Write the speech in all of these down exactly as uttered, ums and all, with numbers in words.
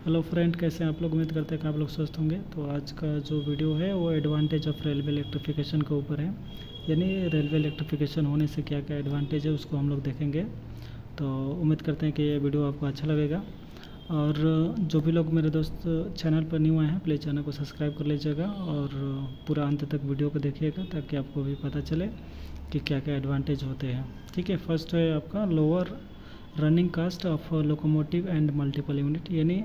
Hello friend, कैसे हैं आप लोग। उम्मीद करते हैं कि आप लोग स्वस्थ होंगे। तो आज का जो वीडियो है वो एडवांटेज ऑफ रेलवे इलेक्ट्रिफिकेशन के ऊपर है, यानी रेलवे इलेक्ट्रिफिकेशन होने से क्या क्या एडवांटेज है उसको हम लोग देखेंगे। तो उम्मीद करते हैं कि ये वीडियो आपको अच्छा लगेगा। और जो भी लोग मेरे दोस्त चैनल पर न्यू आए हैं, प्लीज़ चैनल को सब्सक्राइब कर लीजिएगा और पूरा अंत तक वीडियो को देखिएगा ताकि आपको भी पता चले कि क्या क्या एडवांटेज होते हैं। ठीक है, फर्स्ट है आपका lower running cost of locomotive and multiple unit, यानी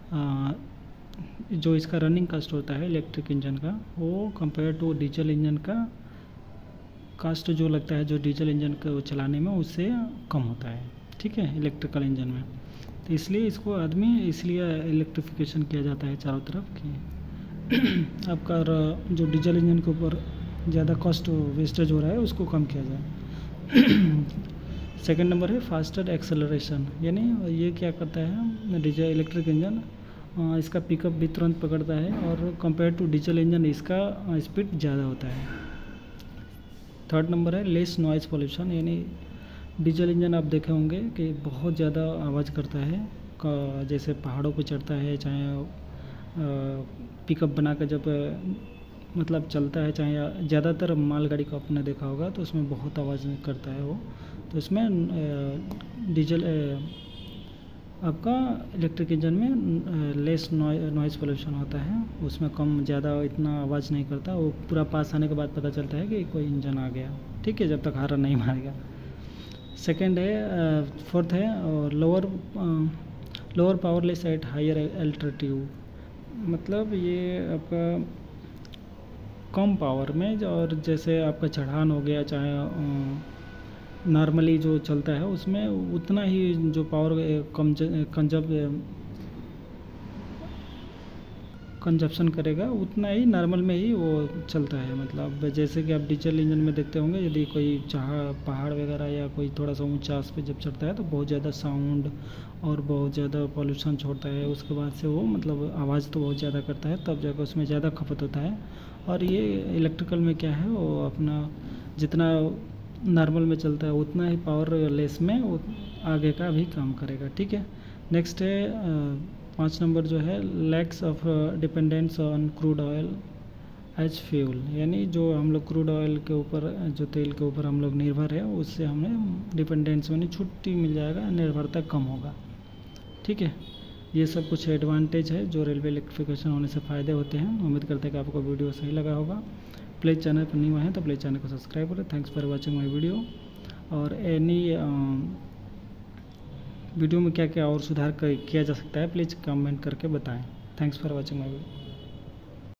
जो इसका रनिंग कास्ट होता है इलेक्ट्रिक इंजन का, वो कंपेयर टू डीजल इंजन का कास्ट जो लगता है, जो डीजल इंजन को चलाने में उससे कम होता है। ठीक है, इलेक्ट्रिकल इंजन में। तो इसलिए इसको आदमी इसलिए इलेक्ट्रिफिकेशन किया जाता है चारों तरफ कि आपका जो डीजल इंजन के ऊपर ज़्यादा कॉस्ट वेस्टेज हो रहा है उसको कम किया जाए। सेकेंड नंबर है फास्टर एक्सेलरेशन, यानी ये क्या करता है, डीजल इलेक्ट्रिक इंजन इसका पिकअप भी तुरंत पकड़ता है और कंपेयर टू डीजल इंजन इसका स्पीड ज़्यादा होता है। थर्ड नंबर है लेस नॉइज़ पोल्यूशन, यानी डीजल इंजन आप देखे होंगे कि बहुत ज़्यादा आवाज़ करता है, जैसे पहाड़ों पर चढ़ता है, चाहे पिकअप बनाकर जब मतलब चलता है, चाहे ज़्यादातर मालगाड़ी को आपने देखा होगा तो उसमें बहुत आवाज़ करता है वो। तो इसमें डीजल आपका इलेक्ट्रिक इंजन में लेस नॉइज़ पोल्यूशन होता है, उसमें कम ज़्यादा इतना आवाज़ नहीं करता। वो पूरा पास आने के बाद पता चलता है कि कोई इंजन आ गया। ठीक है, जब तक हार्न नहीं मारेगा। सेकेंड है, फोर्थ है lower lower powerless at higher altitude, मतलब ये आपका कम पावर में, और जैसे आपका चढ़ान हो गया, चाहे नॉर्मली जो चलता है उसमें उतना ही जो पावर कम कंजब कंजप्शन करेगा उतना ही नॉर्मल में ही वो चलता है। मतलब जैसे कि आप डीजल इंजन में देखते होंगे, यदि कोई चाह पहाड़ वगैरह या कोई थोड़ा सा ऊंचा पे जब चढ़ता है तो बहुत ज़्यादा साउंड और बहुत ज़्यादा पॉल्यूशन छोड़ता है। उसके बाद से वो मतलब आवाज़ तो बहुत ज़्यादा करता है, तब जाकर उसमें ज़्यादा खपत होता है। और ये इलेक्ट्रिकल में क्या है, वो अपना जितना नॉर्मल में चलता है उतना ही पावर लेस में वो आगे का भी काम करेगा। ठीक है, नेक्स्ट है पाँच नंबर जो है lacks of dependence on crude oil as fuel, यानी जो हम लोग क्रूड ऑयल के ऊपर, जो तेल के ऊपर हम लोग निर्भर है, उससे हमें डिपेंडेंस यानी छुट्टी मिल जाएगा, निर्भरता कम होगा। ठीक है, ये सब कुछ एडवांटेज है जो रेलवे इलेक्ट्रिफिकेशन होने से फ़ायदे होते हैं। उम्मीद करते हैं कि आपको वीडियो सही लगा होगा। प्लीज़ चैनल पर न्यू है तो प्लीज़ चैनल को सब्सक्राइब करें। Thanks for watching my video. और एनी वीडियो में क्या क्या और सुधार किया जा सकता है, प्लीज़ कमेंट करके बताएं। Thanks for watching my video.